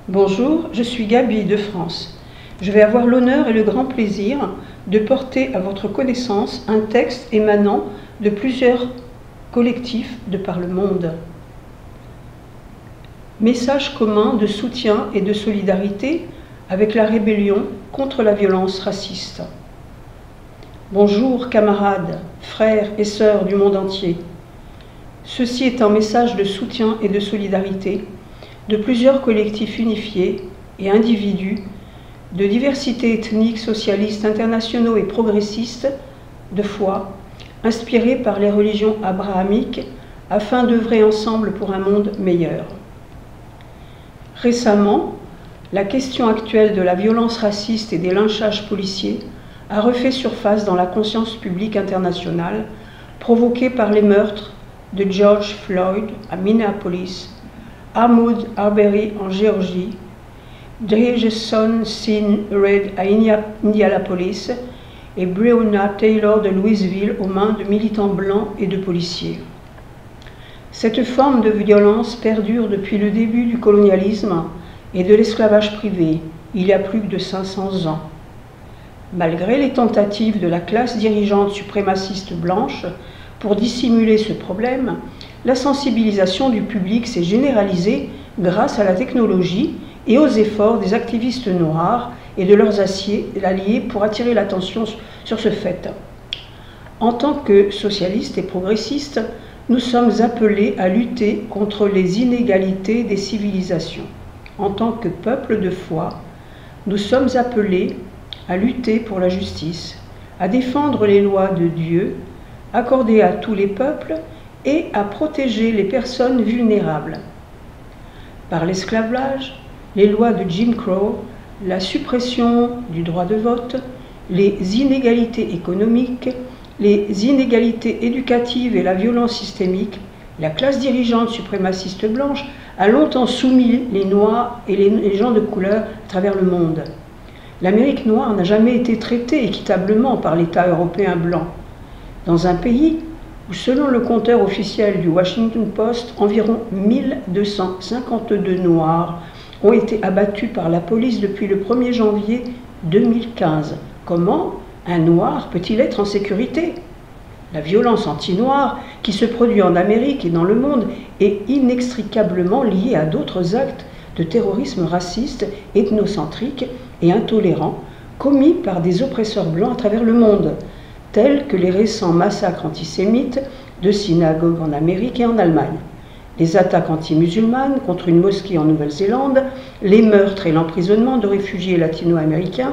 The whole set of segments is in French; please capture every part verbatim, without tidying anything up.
Bonjour, je suis Gabi de France. Je vais avoir l'honneur et le grand plaisir de porter à votre connaissance un texte émanant de plusieurs collectifs de par le monde. Message commun de soutien et de solidarité avec la rébellion contre la violence raciste. Bonjour camarades, frères et sœurs du monde entier. Ceci est un message de soutien et de solidarité de plusieurs collectifs unifiés et individus de diversité ethnique, socialistes, internationaux et progressistes de foi, inspirés par les religions abrahamiques afin d'œuvrer ensemble pour un monde meilleur. Récemment, la question actuelle de la violence raciste et des lynchages policiers a refait surface dans la conscience publique internationale, provoquée par les meurtres de George Floyd à Minneapolis, Ahmaud Arbery en Géorgie, Jason Sin Reid à Indianapolis et Breonna Taylor de Louisville aux mains de militants blancs et de policiers. Cette forme de violence perdure depuis le début du colonialisme et de l'esclavage privé, il y a plus de cinq cents ans. Malgré les tentatives de la classe dirigeante suprémaciste blanche pour dissimuler ce problème, la sensibilisation du public s'est généralisée grâce à la technologie et aux efforts des activistes noirs et de leurs alliés pour attirer l'attention sur ce fait. En tant que socialistes et progressistes, nous sommes appelés à lutter contre les inégalités des civilisations. En tant que peuple de foi, nous sommes appelés à lutter pour la justice, à défendre les lois de Dieu, accordées à tous les peuples, et à protéger les personnes vulnérables. Par l'esclavage, les lois de Jim Crow, la suppression du droit de vote, les inégalités économiques, les inégalités éducatives et la violence systémique, la classe dirigeante suprémaciste blanche a longtemps soumis les Noirs et les gens de couleur à travers le monde. L'Amérique noire n'a jamais été traitée équitablement par l'État européen blanc. Dans un pays où, selon le compteur officiel du Washington Post, environ mille deux cent cinquante-deux Noirs ont été abattus par la police depuis le premier janvier deux mille quinze. Comment un Noir peut-il être en sécurité? La violence anti-noire qui se produit en Amérique et dans le monde est inextricablement liée à d'autres actes de terrorisme raciste, ethnocentrique et intolérant commis par des oppresseurs blancs à travers le monde, tels que les récents massacres antisémites de synagogues en Amérique et en Allemagne, les attaques anti-musulmanes contre une mosquée en Nouvelle-Zélande, les meurtres et l'emprisonnement de réfugiés latino-américains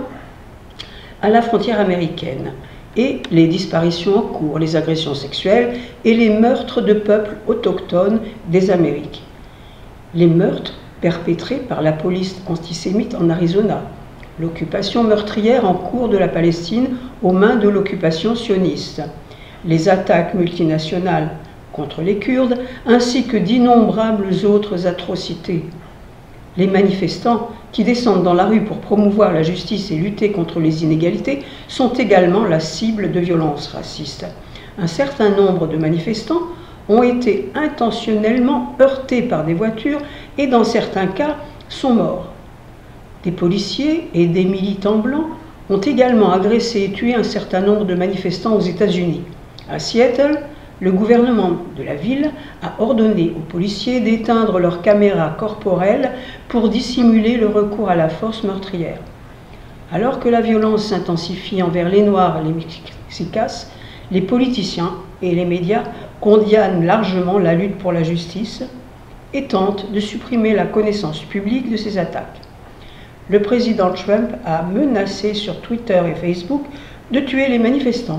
à la frontière américaine, et les disparitions en cours, les agressions sexuelles et les meurtres de peuples autochtones des Amériques. Les meurtres perpétrés par la police antisémite en Arizona, l'occupation meurtrière en cours de la Palestine aux mains de l'occupation sioniste, les attaques multinationales contre les Kurdes, ainsi que d'innombrables autres atrocités. Les manifestants qui descendent dans la rue pour promouvoir la justice et lutter contre les inégalités sont également la cible de violences racistes. Un certain nombre de manifestants ont été intentionnellement heurtés par des voitures et dans certains cas sont morts. Des policiers et des militants blancs ont également agressé et tué un certain nombre de manifestants aux États-Unis. À Seattle, le gouvernement de la ville a ordonné aux policiers d'éteindre leurs caméras corporelles pour dissimuler le recours à la force meurtrière. Alors que la violence s'intensifie envers les Noirs et les Mexicains, les politiciens et les médias condamnent largement la lutte pour la justice et tentent de supprimer la connaissance publique de ces attaques. Le président Trump a menacé sur Twitter et Facebook de tuer les manifestants.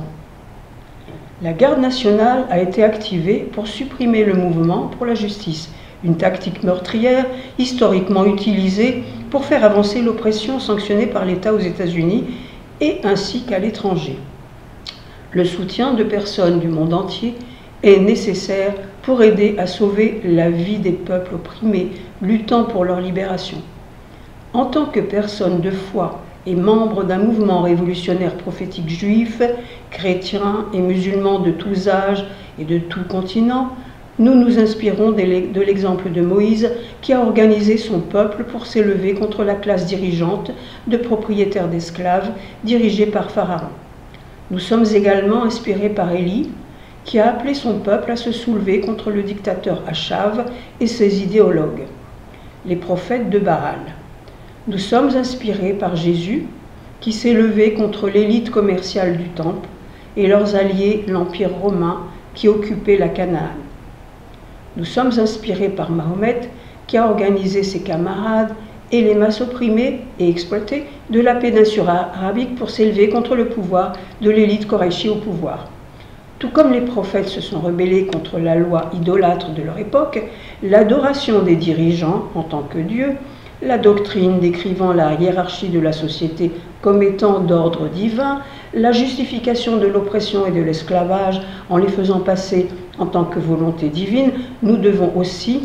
La garde nationale a été activée pour supprimer le mouvement pour la justice, une tactique meurtrière historiquement utilisée pour faire avancer l'oppression sanctionnée par l'État aux États-Unis et ainsi qu'à l'étranger. Le soutien de personnes du monde entier est nécessaire pour aider à sauver la vie des peuples opprimés, luttant pour leur libération. En tant que personne de foi et membre d'un mouvement révolutionnaire prophétique juif, chrétien et musulman de tous âges et de tout continent, nous nous inspirons de l'exemple de Moïse qui a organisé son peuple pour s'élever contre la classe dirigeante de propriétaires d'esclaves dirigée par Pharaon. Nous sommes également inspirés par Élie qui a appelé son peuple à se soulever contre le dictateur Achav et ses idéologues, les prophètes de Baal. Nous sommes inspirés par Jésus qui s'est levé contre l'élite commerciale du temple et leurs alliés, l'Empire romain, qui occupait la Canaan. Nous sommes inspirés par Mahomet, qui a organisé ses camarades et les masses opprimées et exploitées de la péninsule arabique pour s'élever contre le pouvoir de l'élite Koraïchi au pouvoir. Tout comme les prophètes se sont rebellés contre la loi idolâtre de leur époque, l'adoration des dirigeants en tant que Dieu, la doctrine décrivant la hiérarchie de la société comme étant d'ordre divin, la justification de l'oppression et de l'esclavage en les faisant passer en tant que volonté divine, nous devons aussi,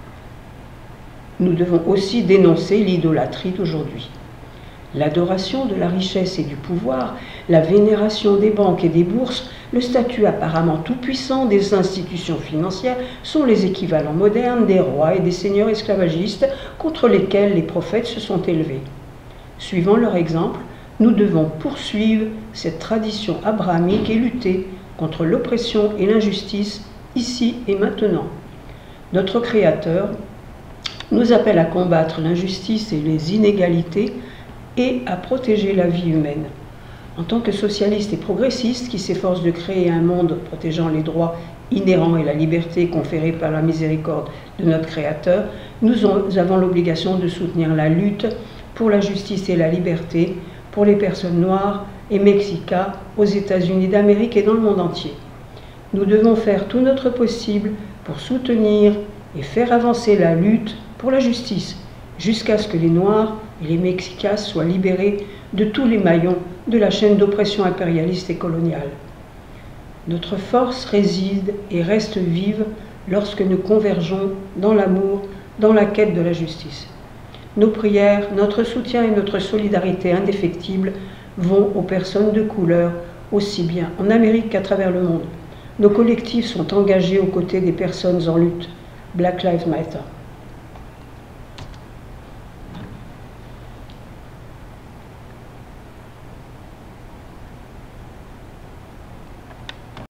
nous devons aussi dénoncer l'idolâtrie d'aujourd'hui. L'adoration de la richesse et du pouvoir, la vénération des banques et des bourses, le statut apparemment tout-puissant des institutions financières sont les équivalents modernes des rois et des seigneurs esclavagistes contre lesquels les prophètes se sont élevés. Suivant leur exemple, nous devons poursuivre cette tradition abrahamique et lutter contre l'oppression et l'injustice ici et maintenant. Notre Créateur nous appelle à combattre l'injustice et les inégalités et à protéger la vie humaine. En tant que socialiste et progressiste qui s'efforce de créer un monde protégeant les droits inhérents et la liberté conférée par la miséricorde de notre Créateur, nous avons l'obligation de soutenir la lutte pour la justice et la liberté pour les personnes noires et mexicaines aux États-Unis d'Amérique et dans le monde entier. Nous devons faire tout notre possible pour soutenir et faire avancer la lutte pour la justice, jusqu'à ce que les Noirs et les Mexicains soient libérés de tous les maillons de la chaîne d'oppression impérialiste et coloniale. Notre force réside et reste vive lorsque nous convergeons dans l'amour, dans la quête de la justice. Nos prières, notre soutien et notre solidarité indéfectible vont aux personnes de couleur, aussi bien en Amérique qu'à travers le monde. Nos collectifs sont engagés aux côtés des personnes en lutte. Black Lives Matter.